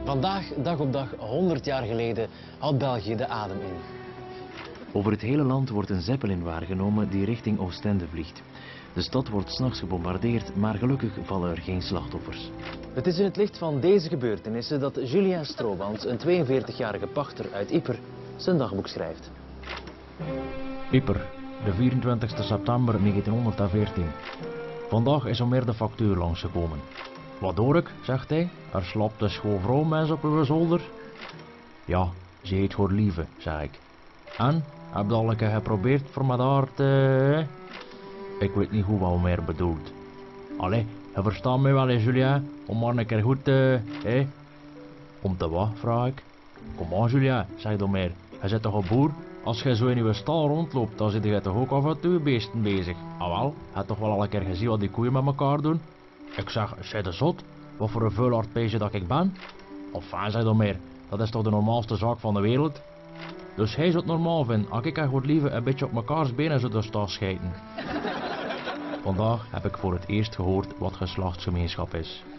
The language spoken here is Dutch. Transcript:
Vandaag, dag op dag, 100 jaar geleden, had België de adem in. Over het hele land wordt een Zeppelin waargenomen die richting Oostende vliegt. De stad wordt 's nachts gebombardeerd, maar gelukkig vallen er geen slachtoffers. Het is in het licht van deze gebeurtenissen dat Julien Stroobans, een 42-jarige pachter uit Yper, zijn dagboek schrijft. Yper, de 24 september 1914. Vandaag is er meer de factuur langsgekomen. Wat hoor ik, zegt hij, er slaapt een schoon vrouw mens op uw zolder. Ja, ze heet Gorlieve, zeg ik. En, heb je al een keer geprobeerd voor met haar te... Ik weet niet hoe wat meer bedoelt. Allee, je verstaat mij wel eens, Julien, om maar een keer goed te... Om te wat, vraag ik. Kom aan, Julien, zeg dan meer. Je zit toch een boer? Als je zo in uw stal rondloopt, dan zit je toch ook af en toe beesten bezig. Ah wel, je hebt toch wel al een keer gezien wat die koeien met elkaar doen? Ik zeg, zij de zot? Wat voor een vuilaard peesje dat ik ben? Enfin, zeg dan meer, dat is toch de normaalste zaak van de wereld? Dus hij zou het normaal vinden, als ik gewoon liever een beetje op mekaars benen zou staan schijten. Vandaag heb ik voor het eerst gehoord wat geslachtsgemeenschap is.